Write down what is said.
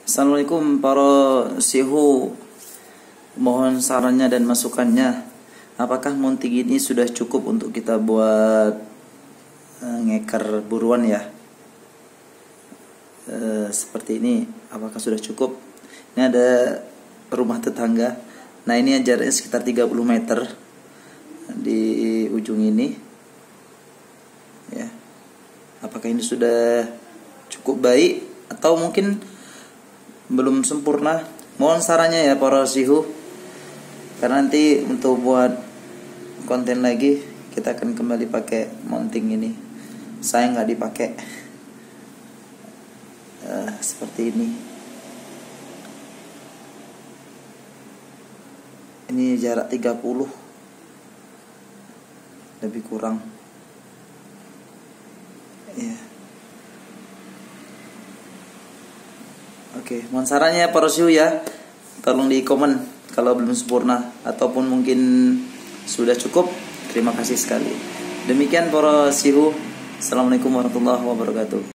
Assalamualaikum para sihu, mohon sarannya dan masukannya. Apakah mounting ini sudah cukup untuk kita buat ngeker buruan ya? Seperti ini, apakah sudah cukup? Ini ada rumah tetangga. Nah, ini jaraknya sekitar 30 meter di ujung ini. Ya. Apakah ini sudah cukup baik atau mungkin belum sempurna? Mohon sarannya ya para sihu, karena nanti untuk buat konten lagi kita akan kembali pakai mounting ini. Saya nggak dipakai seperti ini. Ini jarak 30 lebih kurang ya. Oke, mohon sarannya para sihu ya. Tolong di komen kalau belum sempurna ataupun mungkin sudah cukup. Terima kasih sekali. Demikian para sihu. Assalamualaikum warahmatullahi wabarakatuh.